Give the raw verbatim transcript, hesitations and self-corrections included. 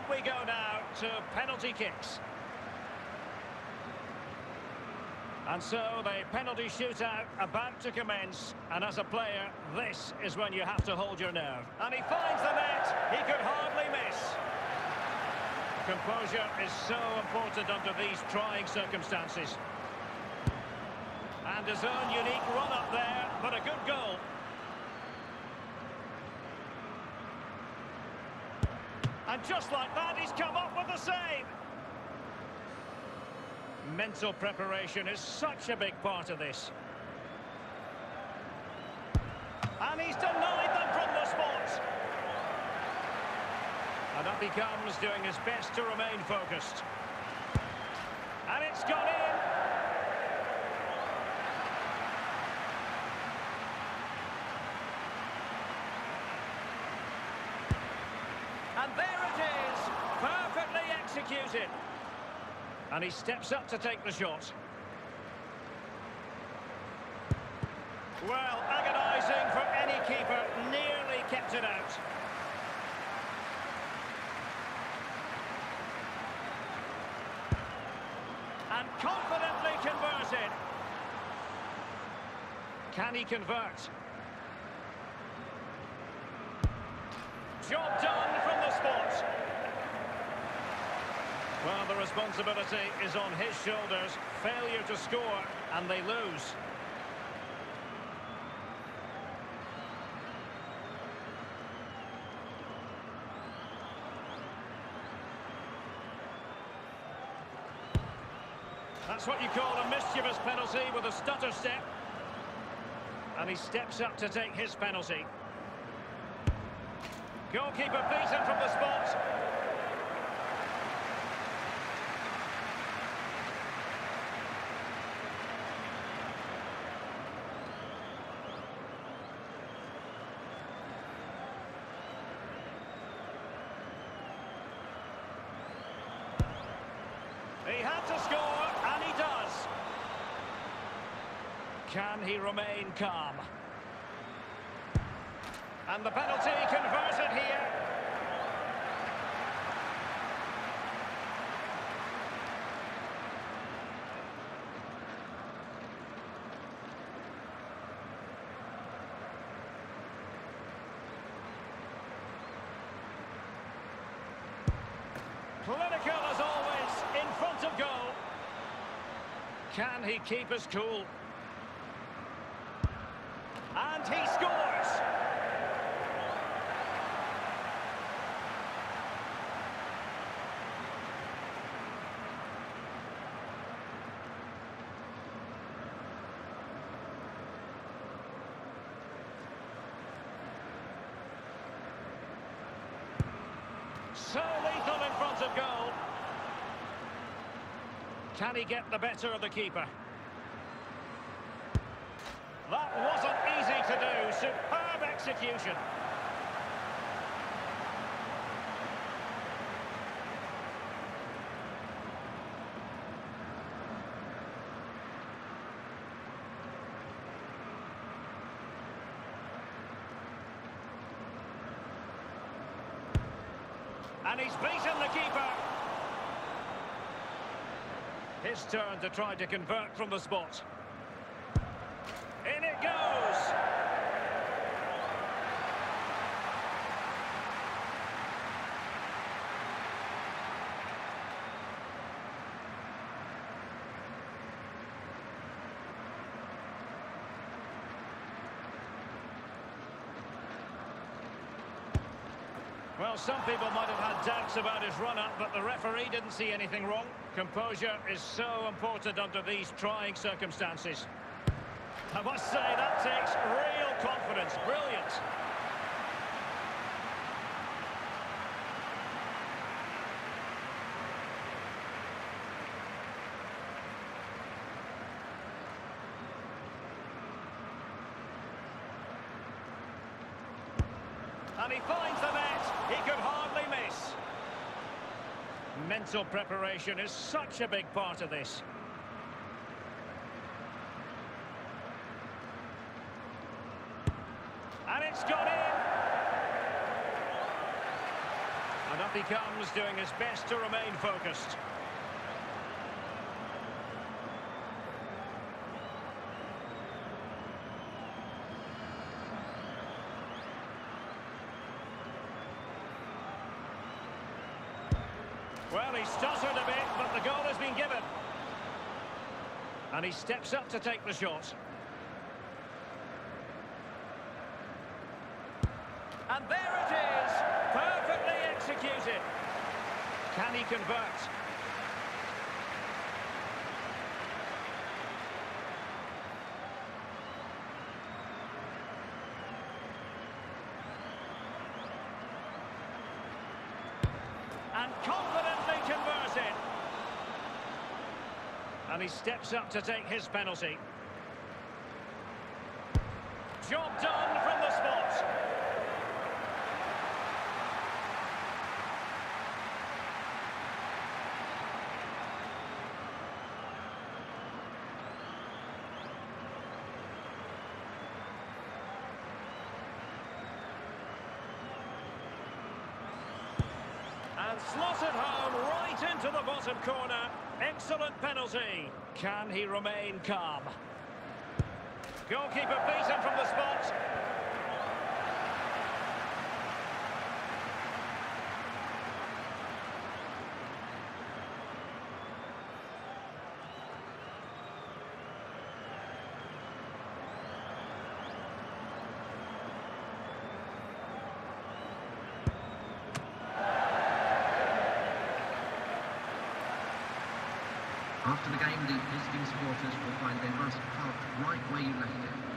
we go now to penalty kicks. And so the penalty shootout about to commence. And as a player, this is when you have to hold your nerve. And he finds the net. He could hardly miss. Composure is so important under these trying circumstances. And his own unique run up there, but a good goal. And just like that, he's come up with the save. Mental preparation is such a big part of this. And he's denied them from the spot. And up he comes, doing his best to remain focused. And it's gone in. And there it is, perfectly executed. And he steps up to take the shot. Well, agonising for any keeper, nearly kept it out. And confidently converted. Can he convert? Job done from the spot. Well, the responsibility is on his shoulders. Failure to score, and they lose. That's what you call a mischievous penalty with a stutter step. And he steps up to take his penalty. Goalkeeper beaten from the spot. He had to score, and he does. Can he remain calm? And the penalty converted here. Clinical as always, in front of goal. Can he keep us cool? And he scores! So lethal in front of goal. Can he get the better of the keeper? That wasn't easy to do. Superb execution. And he's beaten the keeper. His turn to try to convert from the spot. In it goes! Well, some people might have had doubts about his run-up, but the referee didn't see anything wrong. Composure is so important under these trying circumstances. I must say, that takes real confidence. Brilliant. And he finds the net. He could hardly miss. Mental preparation is such a big part of this. And it's gone in. And up he comes, doing his best to remain focused. Well, he stuttered a bit, but the goal has been given. And he steps up to take the shot. And there it is! Perfectly executed. Can he convert? And confidently converted. And he steps up to take his penalty. Job done from the spot. And slotted home right into the bottom corner. Excellent penalty. Can he remain calm? Goalkeeper beaten from the spot. After the game, the visiting supporters will find they must park right where you left it.